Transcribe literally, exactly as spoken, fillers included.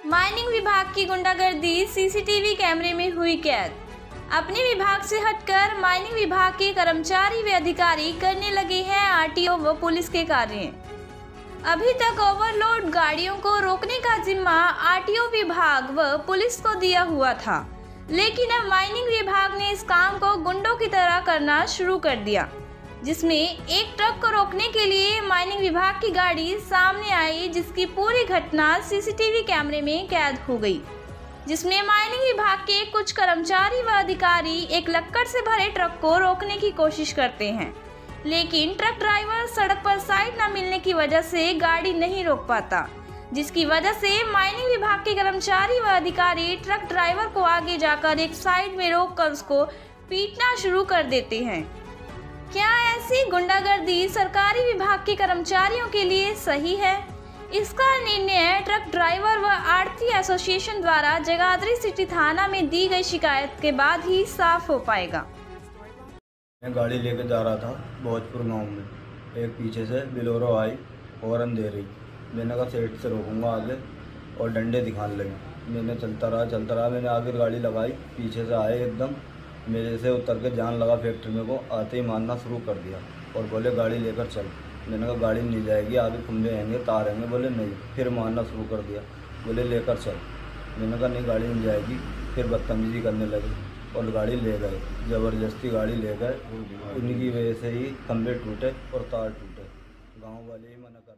Mining विभाग की गुंडागर्दी सीसीटीवी कैमरे में हुई कैद। अपने विभाग से हटकर माइनिंग विभाग के कर्मचारी व अधिकारी करने लगे हैं आरटीओ व पुलिस के कार्य। अभी तक ओवरलोड गाड़ियों को रोकने का जिम्मा आरटीओ विभाग व पुलिस को दिया हुआ था, लेकिन अब माइनिंग विभाग ने इस काम को गुंडों की तरह करना शुरू कर दिया, जिसमें एक ट्रक को रोकने के लिए माइनिंग विभाग की गाड़ी सामने आई, जिसकी पूरी घटना सीसीटीवी कैमरे में कैद हो गई, जिसमें माइनिंग विभाग के कुछ कर्मचारी व अधिकारी एक लक्कड़ से भरे ट्रक को रोकने की कोशिश करते हैं, लेकिन ट्रक ड्राइवर सड़क पर साइड न मिलने की वजह से गाड़ी नहीं रोक पाता, जिसकी वजह से माइनिंग विभाग के कर्मचारी व अधिकारी ट्रक ड्राइवर को आगे जाकर एक साइड में रोककर उसको पीटना शुरू कर देते हैं। क्या ऐसी गुंडागर्दी सरकारी विभाग के कर्मचारियों के लिए सही है? इसका निर्णय ट्रक ड्राइवर व आढ़ती एसोसिएशन द्वारा जगाधरी सिटी थाना में दी गई शिकायत के बाद ही साफ हो पाएगा। मैं गाड़ी लेकर जा रहा था भोजपुर गांव में, एक पीछे से बिलोरो आई हॉर्न दे रही। मैंने कहा सेट से रोकूंगा आगे और डंडे दिखाने लगे। मैंने चलता रहा चलता रहा मैंने आगे गाड़ी लगाई, पीछे से आए एकदम मेरे से उतर के जान लगा फैक्ट्री में को आते ही मारना शुरू कर दिया और बोले गाड़ी लेकर चल। मैंने कहा गाड़ी नहीं जाएगी, आगे खंभे आएंगे तार आएंगे। बोले नहीं, फिर मारना शुरू कर दिया, बोले लेकर चल। मैंने कहा नहीं गाड़ी नहीं जाएगी, फिर बदतमीजी करने लगे और गाड़ी ले गए, ज़बरदस्ती गाड़ी ले गए। उनकी वजह से ही खंभे टूटे और तार टूटे। गाँव वाले ही मना कर